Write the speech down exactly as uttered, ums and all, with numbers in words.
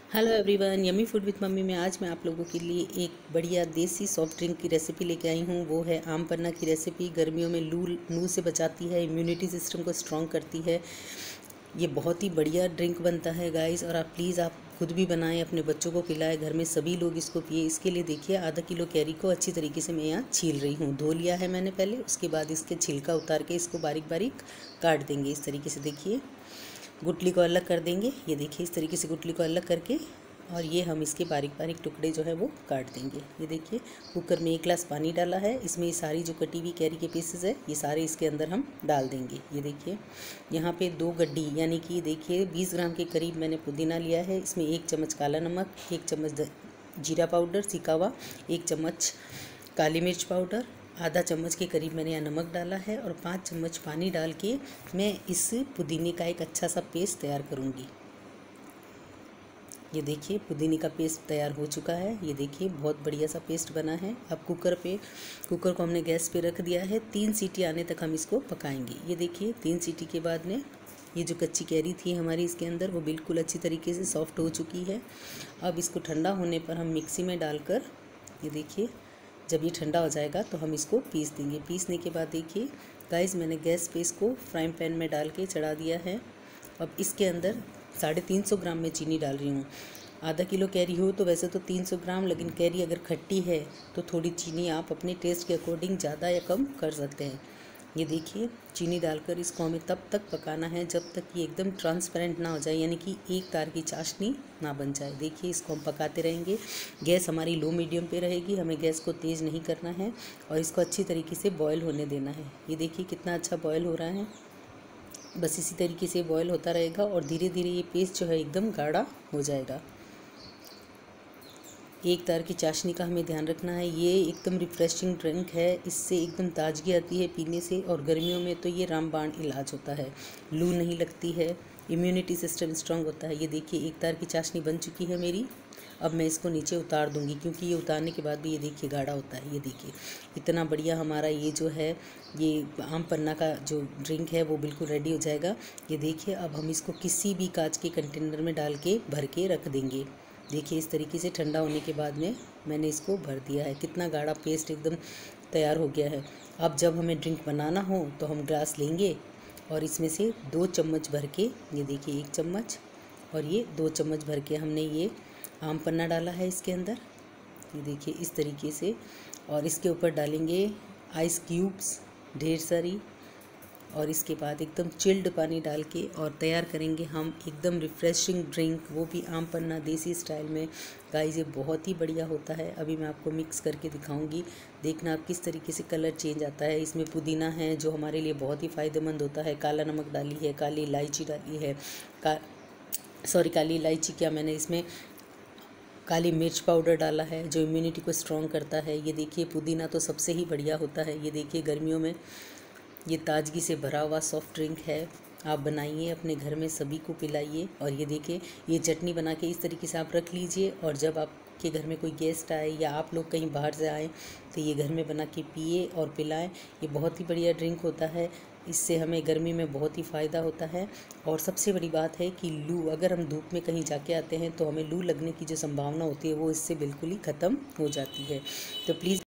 Hello everyone, yummy food with mummy में आज मैं आप लोगों के लिए एक बढ़िया देसी सॉफ्ट ड्रिंक की रेसिपी लेके आई हूँ। वो है आम पन्ना की रेसिपी। गर्मियों में लू लू से बचाती है, इम्यूनिटी सिस्टम को स्ट्रॉन्ग करती है। ये बहुत ही बढ़िया ड्रिंक बनता है गाइस, और आप प्लीज़ आप खुद भी बनाएं, अपने बच्चों को पिलाएं, घर में सभी लोग इसको पिए। इसके लिए देखिए आधा किलो कैरी को अच्छी तरीके से मैं यहाँ छील रही हूँ। धो लिया है मैंने पहले, उसके बाद इसके छिलका उतार के इसको बारीक बारीक काट देंगे। इस तरीके से देखिए गुठली को अलग कर देंगे। ये देखिए इस तरीके से गुठली को अलग करके, और ये हम इसके बारीक बारीक टुकड़े जो है वो काट देंगे। ये देखिए कुकर में एक गिलास पानी डाला है, इसमें ये सारी जो कटी हुई कैरी के पीसेस है ये सारे इसके अंदर हम डाल देंगे। ये देखिए यहाँ पे दो गड्डी यानी कि देखिए बीस ग्राम के करीब मैंने पुदीना लिया है। इसमें एक चम्मच काला नमक, एक चम्मच जीरा पाउडर सीका हुआ, एक चम्मच काली मिर्च पाउडर, आधा चम्मच के करीब मैंने यहाँ नमक डाला है, और पाँच चम्मच पानी डाल के मैं इस पुदीने का एक अच्छा सा पेस्ट तैयार करूँगी। ये देखिए पुदीने का पेस्ट तैयार हो चुका है। ये देखिए बहुत बढ़िया सा पेस्ट बना है। अब कुकर पे कुकर को हमने गैस पे रख दिया है। तीन सीटी आने तक हम इसको पकाएंगे। ये देखिए तीन सीटी के बाद में ये जो कच्ची कैरी थी हमारी इसके अंदर वो बिल्कुल अच्छी तरीके से सॉफ्ट हो चुकी है। अब इसको ठंडा होने पर हम मिक्सी में डालकर, ये देखिए जब ये ठंडा हो जाएगा तो हम इसको पीस देंगे। पीसने के बाद देखिए गाइस मैंने गैस पे इसको फ्राइंग पैन में डाल के चढ़ा दिया है। अब इसके अंदर साढ़े तीन सौ ग्राम में चीनी डाल रही हूँ। आधा किलो कैरी हो तो वैसे तो तीन सौ ग्राम, लेकिन कैरी अगर खट्टी है तो थोड़ी चीनी आप अपने टेस्ट के अकॉर्डिंग ज़्यादा या कम कर सकते हैं। ये देखिए चीनी डालकर इसको हमें तब तक पकाना है जब तक ये एकदम ट्रांसपेरेंट ना हो जाए, यानी कि एक तार की चाशनी ना बन जाए। देखिए इसको हम पकाते रहेंगे। गैस हमारी लो मीडियम पे रहेगी, हमें गैस को तेज़ नहीं करना है, और इसको अच्छी तरीके से बॉयल होने देना है। ये देखिए कितना अच्छा बॉयल हो रहा है। बस इसी तरीके से बॉयल होता रहेगा और धीरे धीरे ये पेस्ट जो है एकदम गाढ़ा हो जाएगा। एक तार की चाशनी का हमें ध्यान रखना है। ये एकदम रिफ़्रेशिंग ड्रिंक है, इससे एकदम ताजगी आती है पीने से, और गर्मियों में तो ये रामबाण इलाज होता है। लू नहीं लगती है, इम्यूनिटी सिस्टम स्ट्रांग होता है। ये देखिए एक तार की चाशनी बन चुकी है मेरी। अब मैं इसको नीचे उतार दूंगी, क्योंकि ये उतारने के बाद भी ये देखिए गाढ़ा होता है। ये देखिए इतना बढ़िया हमारा ये जो है ये आम पन्ना का जो ड्रिंक है वो बिल्कुल रेडी हो जाएगा। ये देखिए अब हम इसको किसी भी कांच के कंटेनर में डाल के भर के रख देंगे। देखिए इस तरीके से ठंडा होने के बाद में मैंने इसको भर दिया है। कितना गाढ़ा पेस्ट एकदम तैयार हो गया है। अब जब हमें ड्रिंक बनाना हो तो हम ग्लास लेंगे और इसमें से दो चम्मच भर के, ये देखिए एक चम्मच और ये दो चम्मच भर के हमने ये आम पन्ना डाला है इसके अंदर। ये देखिए इस तरीके से, और इसके ऊपर डालेंगे आइस क्यूब्स ढेर सारी, और इसके बाद एकदम चिल्ड पानी डाल के और तैयार करेंगे हम एकदम रिफ़्रेशिंग ड्रिंक, वो भी आम पन्ना देसी स्टाइल में। गाइस ये बहुत ही बढ़िया होता है। अभी मैं आपको मिक्स करके दिखाऊंगी, देखना आप किस तरीके से कलर चेंज आता है। इसमें पुदीना है जो हमारे लिए बहुत ही फ़ायदेमंद होता है, काला नमक डाली है, काली इलायची डाली है, का सॉरी काली इलायची क्या मैंने इसमें काली मिर्च पाउडर डाला है जो इम्यूनिटी को स्ट्रॉन्ग करता है। ये देखिए पुदीना तो सबसे ही बढ़िया होता है। ये देखिए गर्मियों में ये ताजगी से भरा हुआ सॉफ्ट ड्रिंक है। आप बनाइए, अपने घर में सभी को पिलाइए। और ये देखिए ये चटनी बना के इस तरीके से आप रख लीजिए, और जब आपके घर में कोई गेस्ट आए या आप लोग कहीं बाहर से आए तो ये घर में बना के पिए और पिलाएं। ये बहुत ही बढ़िया ड्रिंक होता है, इससे हमें गर्मी में बहुत ही फ़ायदा होता है। और सबसे बड़ी बात है कि लू, अगर हम धूप में कहीं जाके आते हैं तो हमें लू लगने की जो संभावना होती है वो इससे बिल्कुल ही ख़त्म हो जाती है। तो प्लीज़